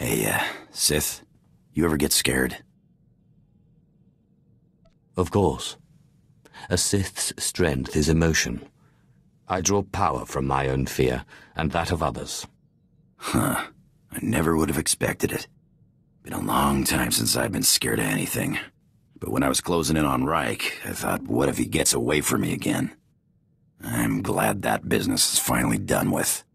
Hey, Sith, you ever get scared? Of course. A Sith's strength is emotion. I draw power from my own fear, and that of others. Huh. I never would have expected it. Been a long time since I've been scared of anything. But when I was closing in on Reich, I thought, what if he gets away from me again? I'm glad that business is finally done with.